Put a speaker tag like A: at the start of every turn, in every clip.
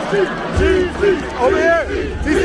A: Over here. TC.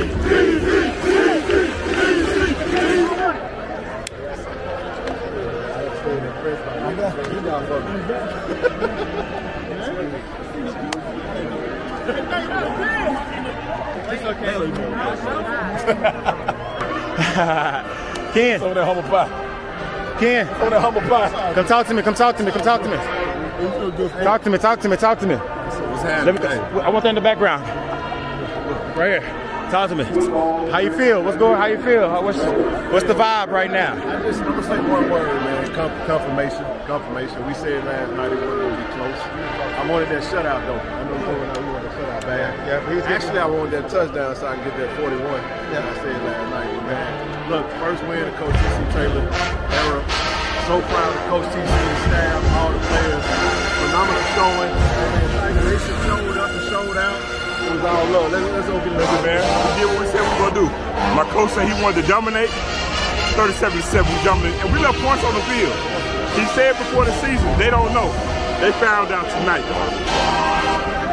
A: Ken.
B: Over that humble pie.
A: Ken.
B: Over that humble pie.
A: Come talk to me. Come talk to me. Come talk to me. Talk to me. Talk to me. Talk to me.
B: What's happening?
A: I want that in the background. Right here. Talk to me. How you feel? What's going? How you feel? What's the vibe right now?
B: I'm gonna say one word, man. Confirmation. We said last night it wasn't gonna be close. I wanted that shutout though. I know you wanted that shutout bad. Yeah. Actually, I wanted that touchdown so I can get that 41. Yeah. I said last night, man. Look, first win of Coach T.C. Taylor era. So proud of Coach T.C. and staff, all the players. Phenomenal showing. They showed up and showed out. It was all love. Let's go get it, man.
C: We did what we said we were going to do. My coach said he wanted to dominate. 37-7, we dominated. And we left points on the field. He said before the season, they don't know. They found out tonight.